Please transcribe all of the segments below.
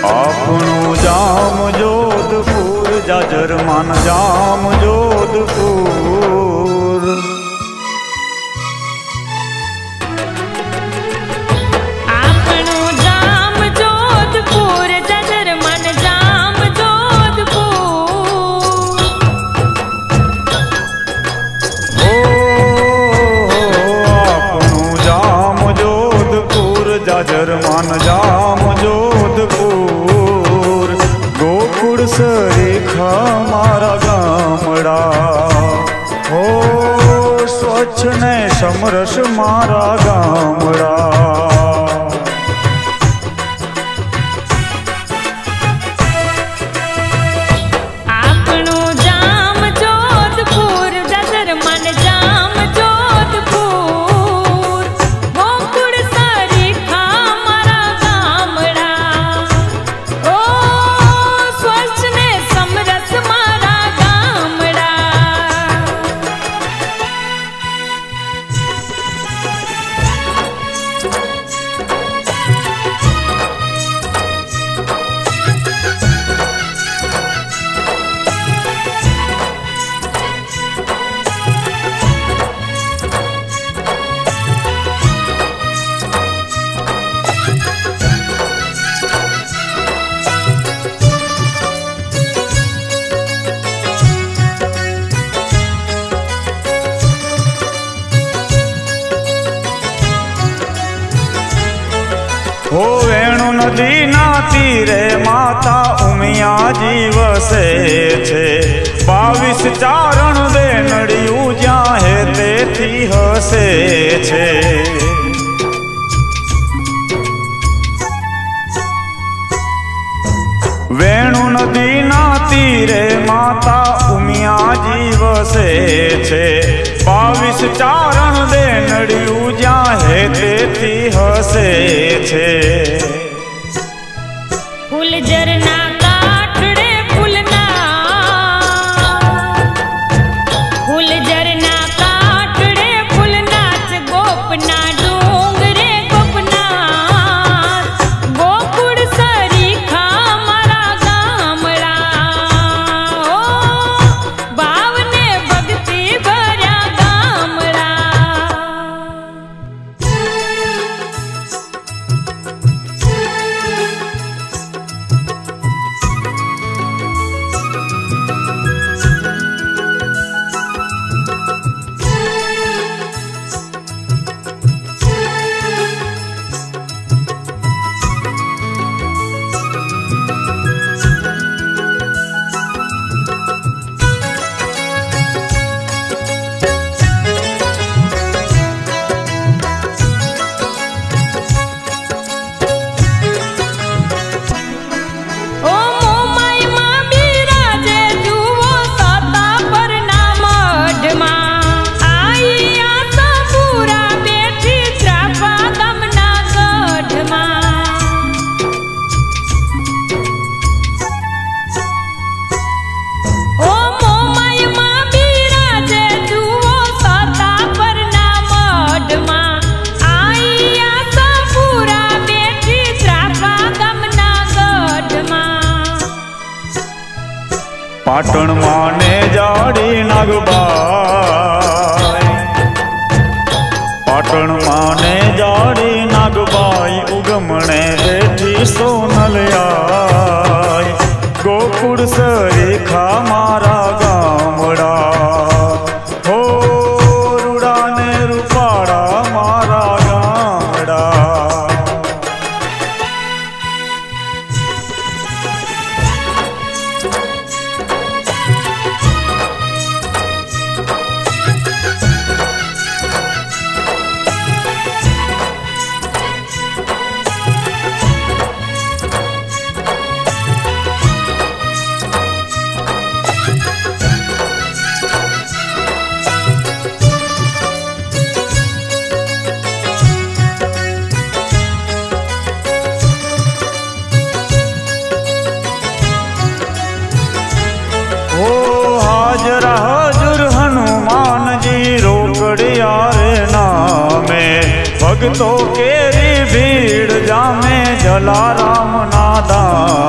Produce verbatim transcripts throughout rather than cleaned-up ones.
આપણું જામ જોધપુર જાજરમાન જામ જોધપુર આપણું જામ જોધપુર જાજરમાન જામ જોધપુર ઓ આપણું જામ જોધપુર જાજરમાન જામ જોધપુર ગોકુળ સરીખા મારા ગામડા હો સ્વચ્છ ને સમરસ મારા ગામડા આપણું જામ જોધપુર જાજરમાન જામ જોધપુર ગોકુળ સરીખા મારા ગામડા ઓ સ્વચ્છ ને સમરસ મારા ગામડા हो वेणु नदी ना तीरे माता उमियाजी वसे छे बावीस चारण वेनड़िયું ज्યાં હે તેથી હસે છે वेणु नदी ना तीरे माता उमियाजी वसे छे बावीस चारण वेनड़िયું ज्યાં હે તેથી હસે छे फूल झरना काठड़े फूलना फूल झरना काठड़े फूलनाच गोपना डूंगरे गोपनाथ गोकुळ सरीखा मारा गामड़ा ओ भावने भक्ति भर्या गामड़ा पाटण माने जाड़ी नागबाई पाटण माने जाड़ी नागबाई उगमणे हेठी सोनल आई गोकुळ सरीखा मारा गामड़ा हो रूड़ा ने रूपाड़ा मारा गामड़ा भक्तों केरी भीड़ जामे जलाराम नादा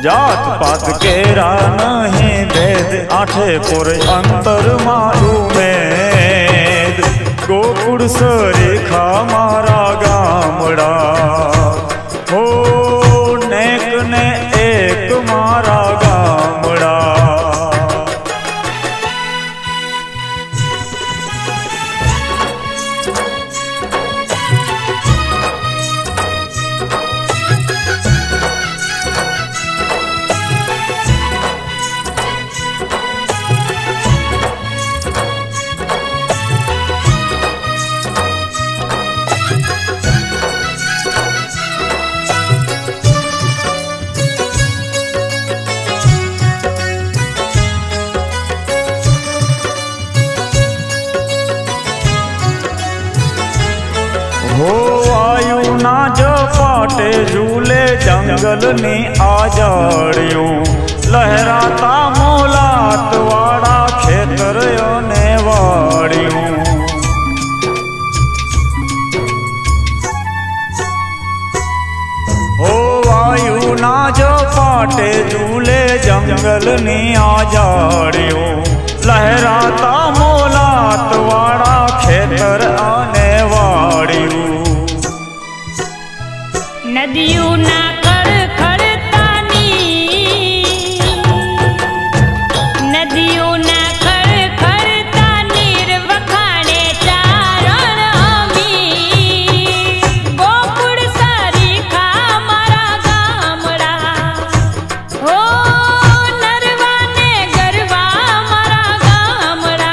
जात पात केरा नहीं भेद, आठे पुर अंतर मारू मेद। गोकुळ सरीखा मारा गामड़ा, हो नेक ने एक मारा गामड़ा। हो आयु ना जपाटे झूले जंगल नी आजाड़ियों, लहराता मोलात वाड़ा खेतर ने वाड़ियों। हो आयु ना जपाटे झूले जंगल नी आजाड़ियों, लहराता मोलात वाड़ा खेतर ने वाड़ियों। नदियों ना कर खड़तानी, नदियों ना कर खड़तानी, वखाणे चारण अमी। गोकुळ सरीखा मारा गामड़ा, हो नरवा ने गरवा मारा गामड़ा।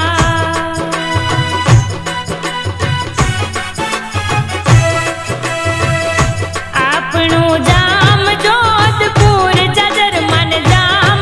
આપણું જામ જોધપુર, જાજર મન જામ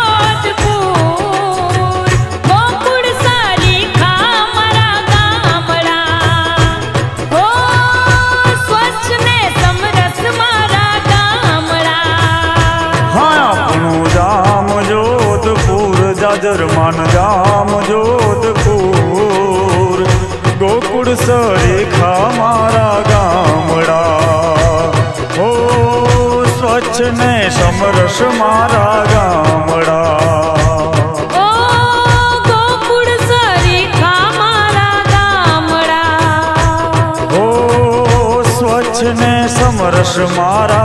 જોધપુર। ગોકુળ સરીખા મારા ગામડા, હો સ્વચ્છ ને સમરસ મારા ગામડા। हाँ अपनू जाम जोधपुर, जाजर मन जाम जोधपुर। गोकुळ सरीखा मारा गामड़ा, हो स्वच्छ ने समरस मारा गामड़ा। ओ गोकुळ सरीखा मारा गामड़ा, हो स्वच्छ ने समरस मारा